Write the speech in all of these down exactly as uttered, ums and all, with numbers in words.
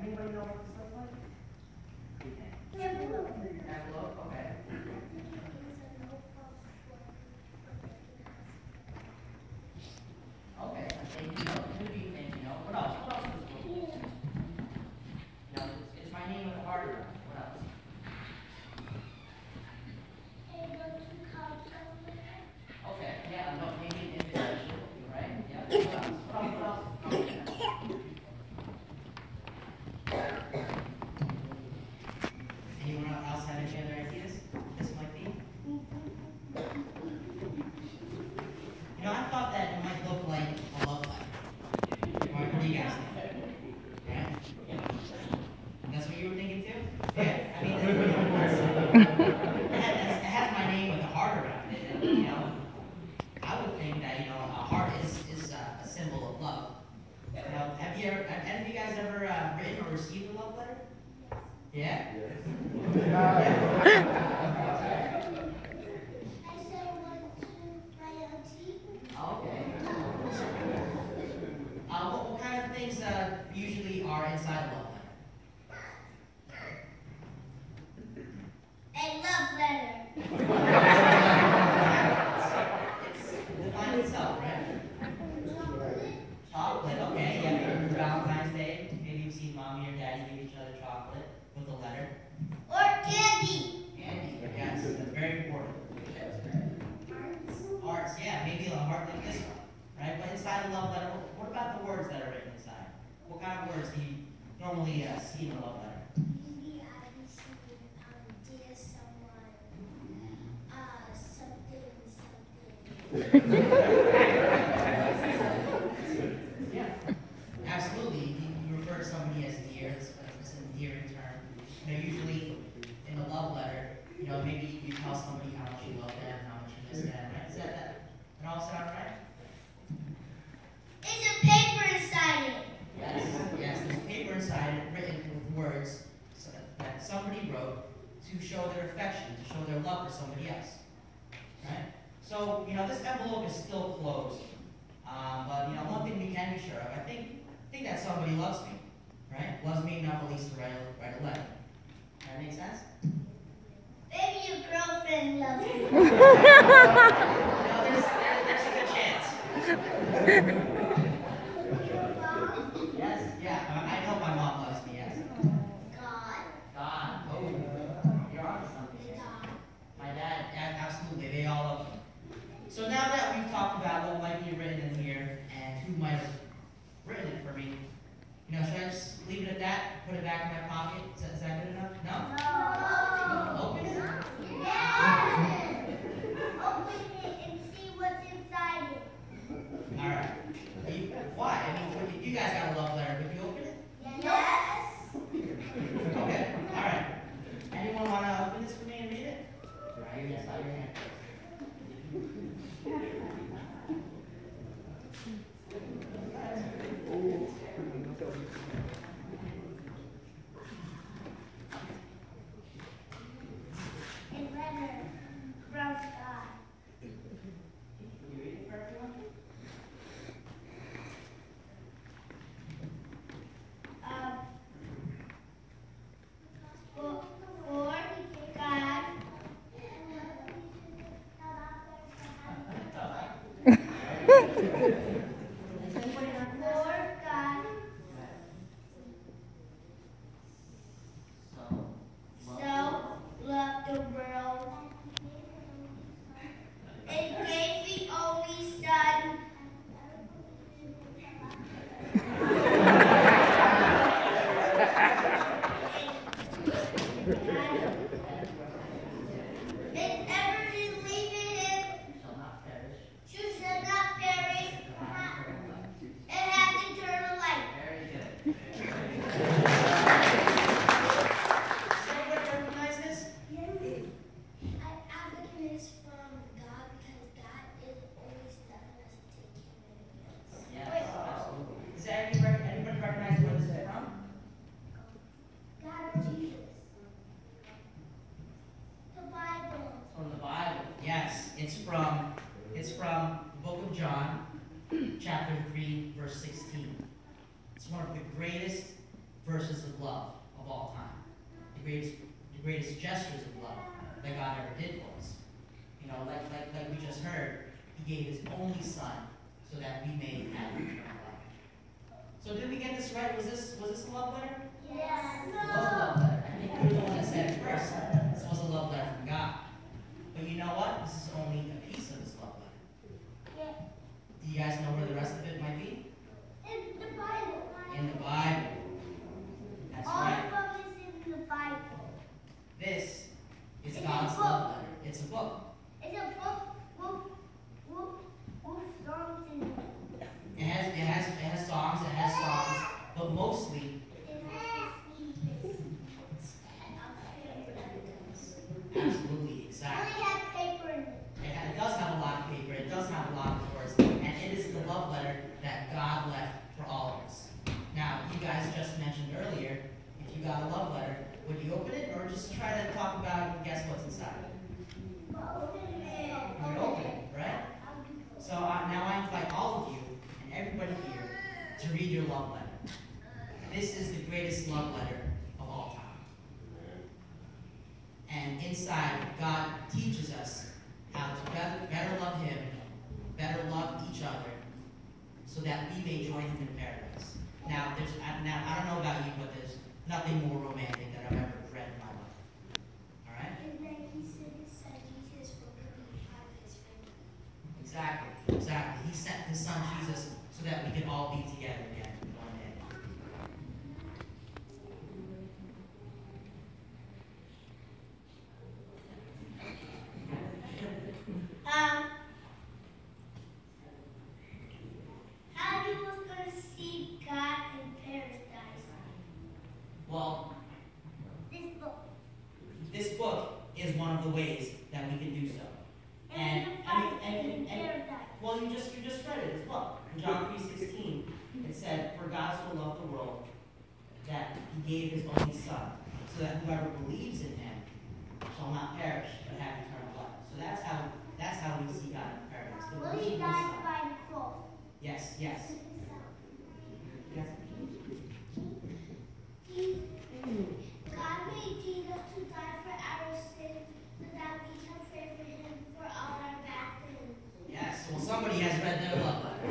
Anybody know what this looks like? Envelope. Envelope, okay. Okay, a thank you note. Could be a thank you note. What else? What else is this book? You know, it's, it's my name with a heart around it. What else? Okay, yeah, no, maybe an invitation, right? Yeah. What else? What else? What else? Anyone else have any other ideas? This might be. You know, I thought that it might look like a love letter. What do you guys think? Yeah? That's what you were thinking too? Yeah. I mean, it has, it has my name with a heart around it. And, you know, I would think that, you know, a heart is, is uh, a symbol of love. You know, have you ever, have any of you guys ever uh, written or received a love letter? Yeah? Yeah. Okay. Uh, what, what kind of things uh, usually are inside a love letter? A love letter. It's define itself, right? Chocolate, okay. Yeah, for Valentine's Day, maybe you've seen mommy or daddy give each other chocolate with a letter. Or candy. Candy, yes, that's very important. Hearts, yeah, maybe a heart like this one, right? But inside a love letter, what about the words that are written inside? What kind of words do you normally uh, see in a love letter? Maybe I received um, dear someone, uh, something, something. Yeah, absolutely. You, you refer to somebody as dear. It's, it's an endearing term. You know, usually in a love letter, you know, maybe you tell somebody how much you love them, how much you miss them, right? Is that that? That all sound right? There's a paper inside it. Yes, yes. There's paper inside it written with words so that, that somebody wrote to show their affection, to show their love for somebody else, right? So, you know, this envelope is still closed, um, but you know, one thing we can be sure of, I think, I think that somebody loves me, right? Loves me enough at least to write a, write a letter. That make sense? Maybe your girlfriend loves you. No, there's, there, there's a good chance. Yes, yeah, I I know my mom loves me, yes. God. God, oh, you're on to something here. God. My dad, yeah, absolutely, they all love me. So now that we've talked about what might be written in here and who might have written it for me, you know, should I just leave it at that, put it back in my pocket? Is that, is that good enough? No? No. Open it? Yes. Open it and see what's inside it. All right. You, why? I mean, would you, you guys got a love letter. Would you open it? Yes. Okay. All right. Anyone want to open this for me and read it? Right. Yes, out your hand. A letter from God. Can you read it for everyone? Um, for, for God. For God the greatest, the greatest gestures of love that God ever did for us. You know, like, like, like we just heard, he gave his only son so that we may have eternal life. So did we get this right? Was this, was this a love letter? Yes. It was a love letter. I think you were the one that said it first. This was a love letter from God. But you know what? This is only a piece of this love letter. Yeah. Do you guys know where the rest of it might be? In the Bible. In the Bible. That's All right. of it is in the Bible. This is It's a God's book. love letter. It's a book. It's a book with, with, with songs in it. It has, it has, it has songs. It has songs, but mostly, It has absolutely, It exactly. only has paper in it. It, ha- it does have a lot of paper. It does have a lot of words, and it is the love letter that God left for all of us. Now, you guys just mentioned earlier, if you got a love letter, would you open it or just try to talk about it and guess what's inside? Open it. You would open it, right? So uh, now I invite all of you and everybody here to read your love letter. This is the greatest love letter of all time. And inside, God teaches us how to better, better love Him, better love each other, so that we may join Him in paradise. Now, there's uh, now I don't know about you, but there's nothing more romantic that I've ever read in my life. All right? And then he said, said Jesus will be part of his family. Exactly, exactly. He sent His Son Jesus so that we can all be together again one day. Um, how you was gonna see God in paradise? Well, This book. this book is one of the ways that we can do so. And, And, I mean, and, in and, and paradise. well, you just you just read it as well. In John three sixteen, it said, "For God so loved the world that He gave His only Son, so that whoever believes in Him shall not perish but have eternal life." So that's how that's how we see God in paradise. The Well, he belief in His died Son. by the cross. Yes, yes, yes. God made Jesus to die for our sins so that we can pray for him for all our bad sins. Yes, well, somebody has read their love letter.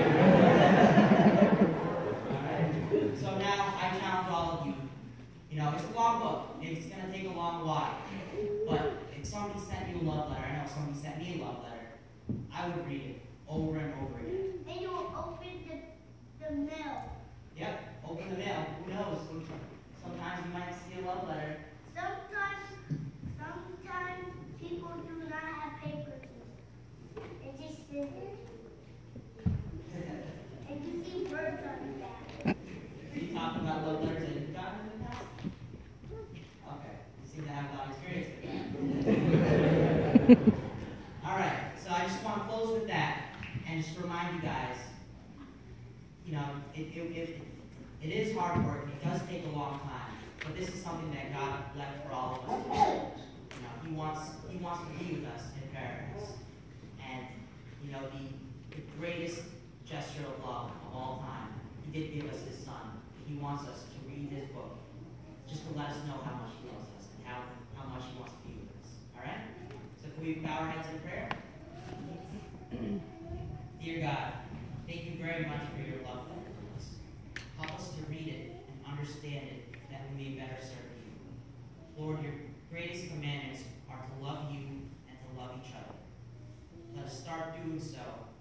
Alright, so now I challenge all of you. You know, it's a long book. It's going to take a long while. But if somebody sent you a love letter, I know somebody sent me a love letter, I would read it over and over again. And you will open the, the mail. Yep, open the mail. Who knows? Sometimes you might see a love letter. Sometimes, sometimes people do not have papers. They just sit there. And you see birds on the back. Are you talking about love letters that you've gotten in the past? Okay, you seem to have a lot of experience with that. All right, so I just want to close with that and just remind you guys, you know, it, it, it, it is hard work. It does take a long time, but this is something that God left for all of us to do. You know, He wants He wants to be with us in paradise, and you know, the, the greatest gesture of love of all time. He did give us His Son. He wants us to read His book, just to let us know how much He loves us and how how much He wants to be with us. All right. So can we bow our heads in prayer? Dear God, thank you very much for your love letter to us. Help us to read it and understand it, that we may better serve you. Lord, your greatest commandments are to love you and to love each other. Let us start doing so